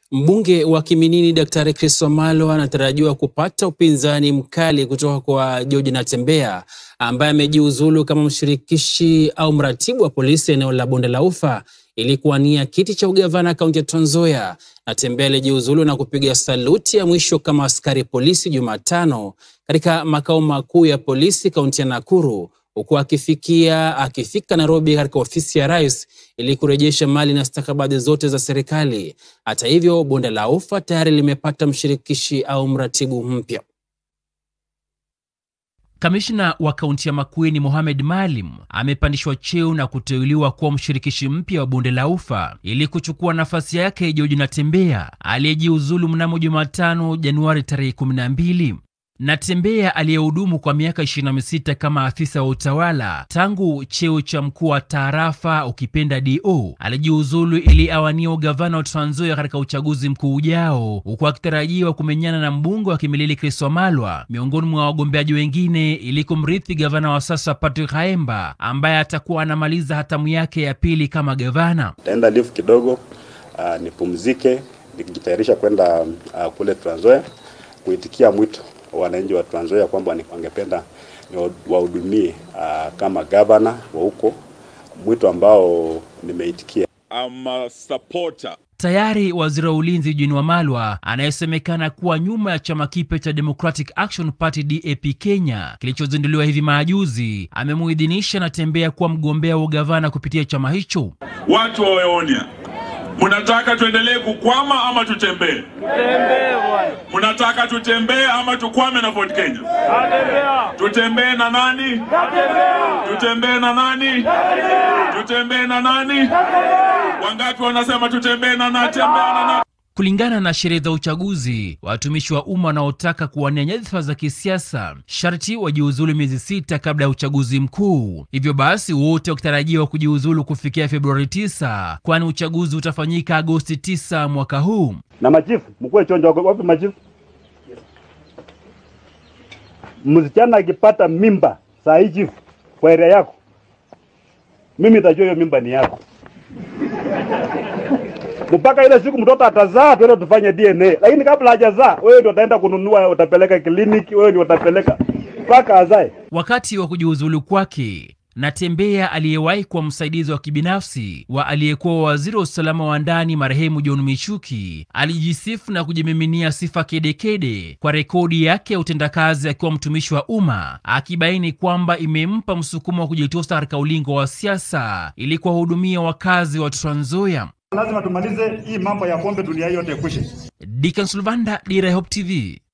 Mbunge wa Kiminini Daktari Chris Wamalwa anatarajiwa kupata upinzani mkali kutoka kwa George Natembeya ambaye amejiuzulu kama mshirikishi au mratibu wa polisi eneo la Bonde la Ufa ili kuwania kiti cha ugavana kaunti ya Trans Nzoia. Natembeya alijiuzulu na kupiga saluti ya mwisho kama askari polisi Jumatano katika makao makuu ya polisi kaunti ya Nakuru, huku akifika Nairobi katika ofisi ya rais ili kurejesha mali na stakabadhi zote za serikali. Hata hivyo, Bonde la Ufa tayari limepata mshirikishi au mratibu mpya. Kamishna wa kaunti ya Makueni Mohamed Maalim amepandishwa cheo na kuteuliwa kuwa mshirikishi mpya wa Bonde la Ufa ili kuchukua nafasi yake George Natembeya aliyejiuzulu mnamo Jumatano Januari tarehe 12. Natembeya aliyehudumu kwa miaka 26 kama afisa wa utawala tangu cheo cha mkuu wa tarafa ukipenda DO alijiuzulu ili awanie ugavana wa Trans Nzoia katika uchaguzi mkuu ujao, huku akitarajiwa kumenyana na mbunge wa Kimilili Chris Wamalwa miongoni mwa wagombeaji wengine ili kumrithi gavana wa sasa Patrick Haemba ambaye atakuwa anamaliza hatamu yake ya pili kama gavana. Taenda live kidogo nipumzike nikijitayarisha kwenda kule Trans Nzoia kuitikia mwito wananchi wa Trans Nzoia kwamba wangependa wahudumie kama gavana wa huko, mwito ambao nimeitikia. I'm a supporter. Tayari waziri wa ulinzi Eugene Wamalwa anayesemekana kuwa nyuma ya chama kipya cha Democratic Action Party DAP Kenya kilichozinduliwa hivi majuzi amemuidhinisha Natembeya kuwa mgombea wa gavana kupitia chama hicho. Watu waweonia, mnataka tuendelee kukwama ama tutembee? Tutembee bwana. Mnataka tutembee ama tukwame na Fort Kenya? Atembea. Tutembee na nani? Atembea. Tutembee na nani? Atembea. Tutembee na nani? Atembea. Wangapi wanasema tutembee na Natembeya na nani? Kulingana na sheria za uchaguzi, watumishi wa umma wanaotaka kuwania nyadhifa za kisiasa sharti wajiuzulu miezi 6 kabla ya uchaguzi mkuu. Hivyo basi wote wakitarajiwa kujiuzulu kufikia Februari 9, kwani uchaguzi utafanyika Agosti 9 mwaka huu. Na machifu, mkuu chonjo wapi machifu? Msichana akipata mimba saa hii chifu kwa area yako, mimi nitajua hiyo mimba ni yako. Mpaka ile siku mtoto atazaa tuende tufanye DNA. Lakini kabla hajazaa wewe ndio utaenda kununua, utapeleka kliniki, wewe ndio utapeleka mpaka azae. Wakati wa kujiuzulu kwake, Natembeya aliyewahi kuwa msaidizi wa kibinafsi wa aliyekuwa waziri wa usalama wa ndani marehemu John Michuki alijisifu na kujimiminia sifa kedekede kwa rekodi yake ya utendakazi akiwa mtumishi wa umma, akibaini kwamba imempa msukumo wa kujitosa katika ulingo wa siasa ili kuwahudumia wakazi wa Trans Nzoia. Lazima tumalize hii mambo ya pombe dunia yote kushe. Dira TV.